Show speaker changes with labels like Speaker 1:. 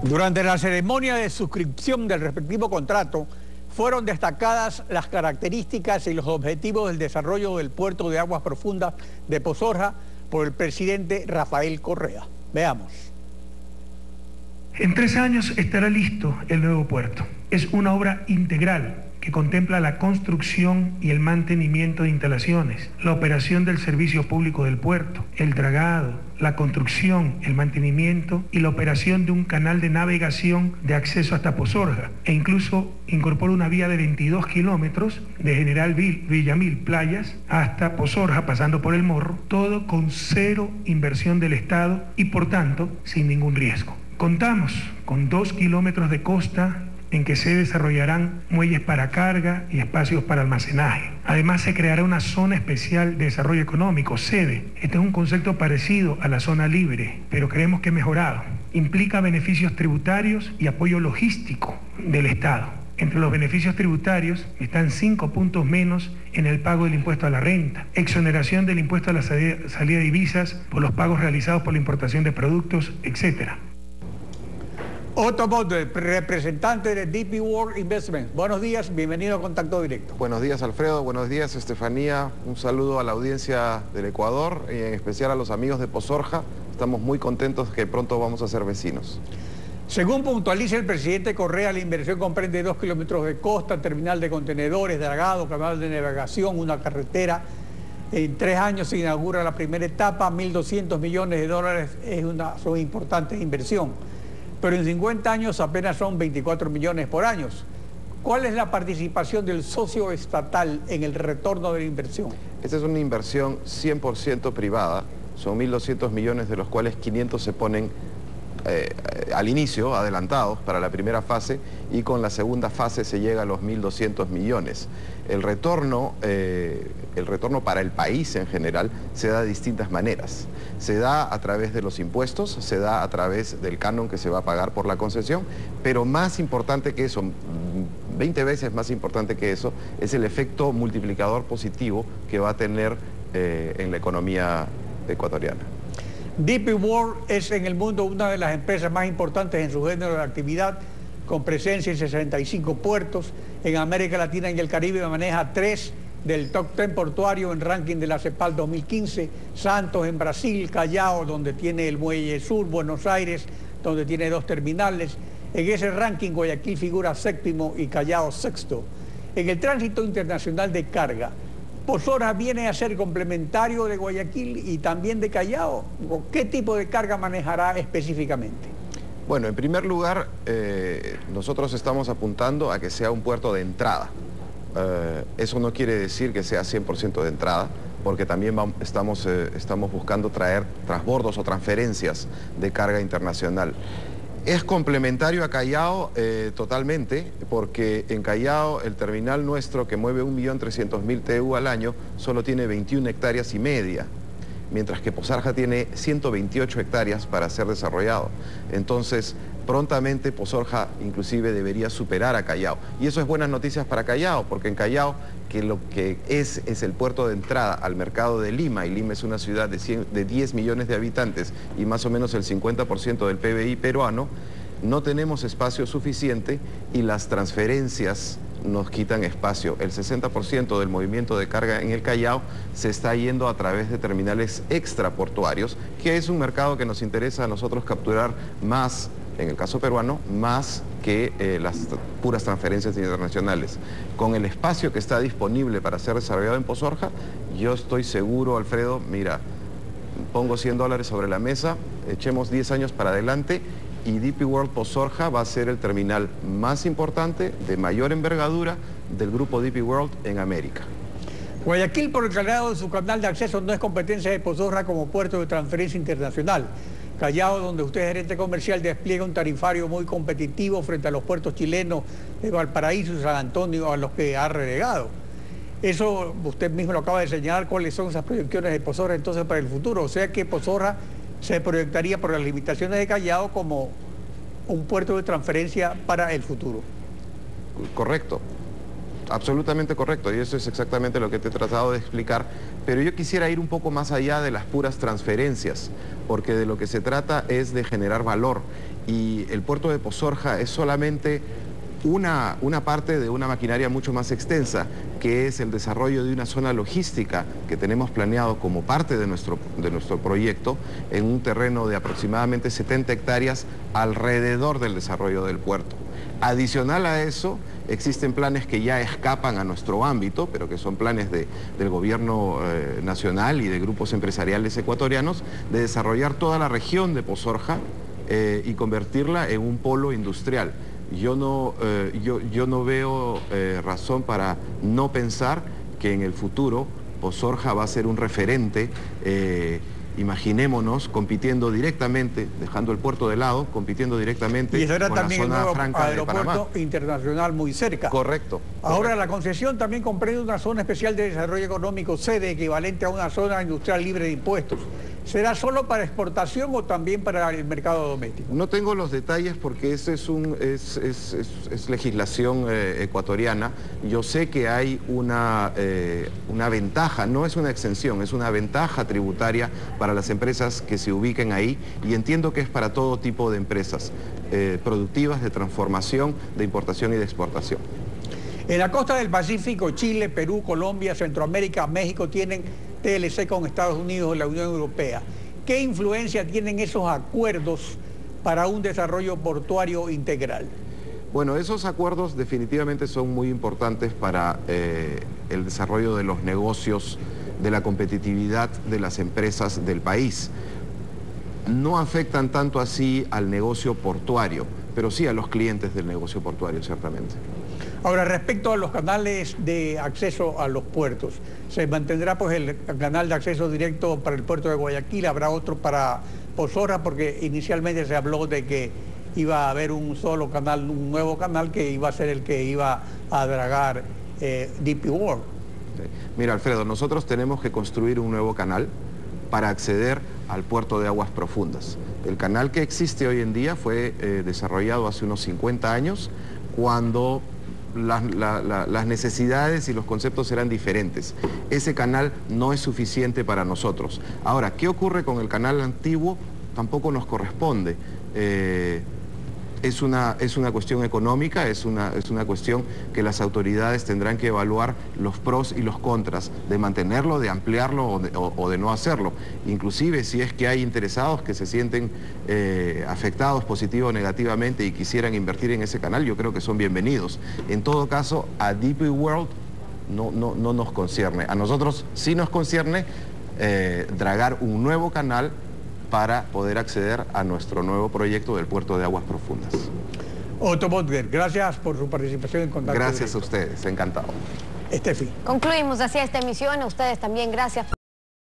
Speaker 1: Durante la ceremonia de suscripción del respectivo contrato, fueron destacadas las características y los objetivos del desarrollo del puerto de aguas profundas de Pozorja por el presidente Rafael Correa. Veamos.
Speaker 2: En 3 años estará listo el nuevo puerto. Es una obra integral que contempla la construcción y el mantenimiento de instalaciones, la operación del servicio público del puerto, el dragado, la construcción, el mantenimiento y la operación de un canal de navegación de acceso hasta Pozorja, e incluso incorpora una vía de 22 kilómetros de General Villamil Playas hasta Pozorja, pasando por El Morro, todo con 0 inversión del Estado y por tanto sin ningún riesgo. Contamos con 2 kilómetros de costa en que se desarrollarán muelles para carga y espacios para almacenaje. Además, se creará una zona especial de desarrollo económico, sede. Este es un concepto parecido a la zona libre, pero creemos que es mejorado. Implica beneficios tributarios y apoyo logístico del Estado. Entre los beneficios tributarios están 5 puntos menos en el pago del impuesto a la renta, exoneración del impuesto a la salida de divisas por los pagos realizados por la importación de productos, etc.
Speaker 1: Otto Bode, representante de DP World Investment. Buenos días, bienvenido a Contacto Directo.
Speaker 3: Buenos días, Alfredo. Buenos días, Estefanía. Un saludo a la audiencia del Ecuador y en especial a los amigos de Pozorja. Estamos muy contentos que pronto vamos a ser vecinos.
Speaker 1: Según puntualiza el presidente Correa, la inversión comprende 2 kilómetros de costa, terminal de contenedores, dragado, canal de navegación, una carretera. En 3 años se inaugura la primera etapa, 1.200 millones de dólares son importantes inversión. Pero en 50 años apenas son 24 millones por año. ¿Cuál es la participación del socio estatal en el retorno de la inversión?
Speaker 3: Esta es una inversión 100% privada, son 1.200 millones de los cuales 500 se ponen al inicio, adelantados para la primera fase, y con la segunda fase se llega a los 1.200 millones. El retorno para el país en general se da de distintas maneras. Se da a través de los impuestos, se da a través del canon que se va a pagar por la concesión, pero más importante que eso, 20 veces más importante que eso, es el efecto multiplicador positivo que va a tener en la economía ecuatoriana.
Speaker 1: DP World es en el mundo una de las empresas más importantes en su género de actividad, con presencia en 65 puertos. En América Latina y el Caribe maneja 3 del top 10 portuario en ranking de la CEPAL 2015, Santos en Brasil, Callao, donde tiene el Muelle Sur, Buenos Aires, donde tiene 2 terminales. En ese ranking Guayaquil figura 7º y Callao 6º. En el tránsito internacional de carga, Pozorja viene a ser complementario de Guayaquil y también de Callao. ¿Qué tipo de carga manejará específicamente?
Speaker 3: Bueno, en primer lugar, nosotros estamos apuntando a que sea un puerto de entrada. Eso no quiere decir que sea 100% de entrada, porque también estamos buscando traer transbordos o transferencias de carga internacional. Es complementario a Callao totalmente, porque en Callao el terminal nuestro, que mueve 1.300.000 TEU al año, solo tiene 21 hectáreas y media, mientras que Pozorja tiene 128 hectáreas para ser desarrollado. Entonces, prontamente Pozorja inclusive debería superar a Callao. Y eso es buenas noticias para Callao, porque en Callao, que lo que es el puerto de entrada al mercado de Lima, y Lima es una ciudad de 10 millones de habitantes y más o menos el 50% del PBI peruano, no tenemos espacio suficiente y las transferencias nos quitan espacio. El 60% del movimiento de carga en el Callao se está yendo a través de terminales extraportuarios, que es un mercado que nos interesa a nosotros capturar más, en el caso peruano, más que las puras transferencias internacionales. Con el espacio que está disponible para ser desarrollado en Pozorja, yo estoy seguro, Alfredo, mira, pongo $100 sobre la mesa, echemos 10 años para adelante y DP World Pozorja va a ser el terminal más importante, de mayor envergadura, del grupo DP World en América.
Speaker 1: Guayaquil, por el calado de su canal de acceso, no es competencia de Pozorja como puerto de transferencia internacional. Callao, donde usted es gerente comercial, despliega un tarifario muy competitivo frente a los puertos chilenos de Valparaíso y San Antonio, a los que ha relegado. Eso usted mismo lo acaba de señalar, cuáles son esas proyecciones de Pozorja entonces para el futuro. O sea que Pozorja se proyectaría por las limitaciones de Callao como un puerto de transferencia para el futuro.
Speaker 3: Correcto, absolutamente correcto, y eso es exactamente lo que te he tratado de explicar, pero yo quisiera ir un poco más allá de las puras transferencias, porque de lo que se trata es de generar valor, y el puerto de Pozorja es solamente una parte de una maquinaria mucho más extensa, que es el desarrollo de una zona logística que tenemos planeado como parte de nuestro proyecto en un terreno de aproximadamente 70 hectáreas alrededor del desarrollo del puerto. Adicional a eso, existen planes que ya escapan a nuestro ámbito, pero que son planes del gobierno nacional y de grupos empresariales ecuatorianos, de desarrollar toda la región de Pozorja y convertirla en un polo industrial. Yo no veo razón para no pensar que en el futuro Pozorja va a ser un referente. Imaginémonos compitiendo directamente, dejando el puerto de lado, compitiendo directamente
Speaker 1: y será
Speaker 3: con la
Speaker 1: también
Speaker 3: zona
Speaker 1: el nuevo
Speaker 3: franca de Panamá.
Speaker 1: aeropuerto internacional muy cerca.
Speaker 3: Correcto.
Speaker 1: Ahora, la concesión también comprende una zona especial de desarrollo económico, sede, equivalente a una zona industrial libre de impuestos. ¿Será solo para exportación o también para el mercado doméstico?
Speaker 3: No tengo los detalles porque eso es legislación ecuatoriana. Yo sé que hay una ventaja, no es una exención, es una ventaja tributaria para las empresas que se ubiquen ahí, y entiendo que es para todo tipo de empresas productivas, de transformación, de importación y de exportación.
Speaker 1: En la costa del Pacífico, Chile, Perú, Colombia, Centroamérica, México tienen TLC con Estados Unidos y la Unión Europea. ¿Qué influencia tienen esos acuerdos para un desarrollo portuario integral?
Speaker 3: Bueno, esos acuerdos definitivamente son muy importantes para el desarrollo de los negocios, de la competitividad de las empresas del país. No afectan tanto así al negocio portuario, pero sí a los clientes del negocio portuario, ciertamente.
Speaker 1: Ahora, respecto a los canales de acceso a los puertos, se mantendrá pues el canal de acceso directo para el puerto de Guayaquil, habrá otro para Pozorja, porque inicialmente se habló de que iba a haber un solo canal, un nuevo canal que iba a ser el que iba a dragar DP World.
Speaker 3: Mira, Alfredo, nosotros tenemos que construir un nuevo canal para acceder al puerto de aguas profundas. El canal que existe hoy en día fue desarrollado hace unos 50 años, cuando las necesidades y los conceptos eran diferentes. Ese canal no es suficiente para nosotros. Ahora, ¿qué ocurre con el canal antiguo? Tampoco nos corresponde. Es una cuestión económica, es una cuestión que las autoridades tendrán que evaluar los pros y los contras de mantenerlo, de ampliarlo o de no hacerlo. Inclusive si es que hay interesados que se sienten afectados positivo o negativamente y quisieran invertir en ese canal, yo creo que son bienvenidos. En todo caso, a DP World no nos concierne. A nosotros sí nos concierne dragar un nuevo canal para poder acceder a nuestro nuevo proyecto del puerto de aguas profundas.
Speaker 1: Otto Botger, gracias por su participación en Contacto
Speaker 3: Gracias
Speaker 1: Directo.
Speaker 3: a ustedes, encantado.
Speaker 1: Estefi.
Speaker 4: Concluimos así esta emisión, a ustedes también gracias.